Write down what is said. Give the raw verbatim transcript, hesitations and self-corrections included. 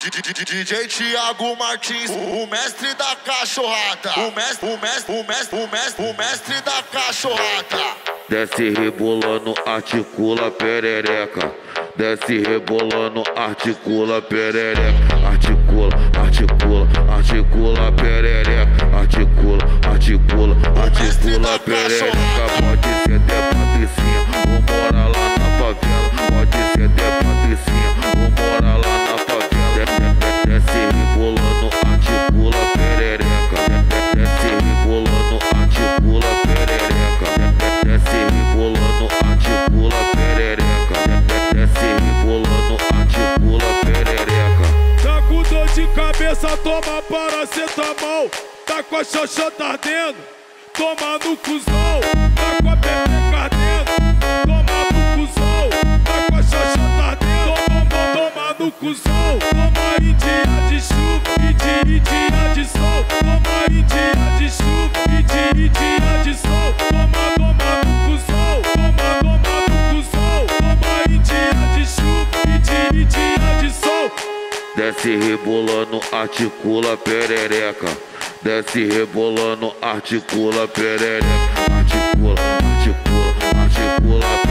D J Thiago Martins, o mestre da cachorrada. O mestre, o mestre, o mestre, o mestre, o mestre da cachorrada. Desce rebolando, articula perereca. Desce rebolando, articula perereca. Articula, articula, articula perereca. Articula, articula, articula perereca. Pode ser até Patricinha, ou mora lá na favela. Pode ser até Patricinha, ou mora lá na favela. Desce rebolando, articula perereca. Desce rebolando, articula perereca. Desce rebolando, articula perereca. Desce rebolando, articula perereca. Tá com dor de cabeça, toma paracetamol. Tá com a xoxota ardendo, toma no cuzão. Tá com a pepeca ardendo, toma no cuzão. Tá com a xoxota ardendo, toma, toma no cuzão. Toma em dia de chuva e de, e dia de sol. Toma em dia de chuva e de, e dia de sol. Toma, toma no cuzão, toma, toma no cuzão. Toma em dia de chuva e de, e dia de sol. Desce rebolando, articula perereca. Desce rebolando, articula perereca. Articula, articula, articula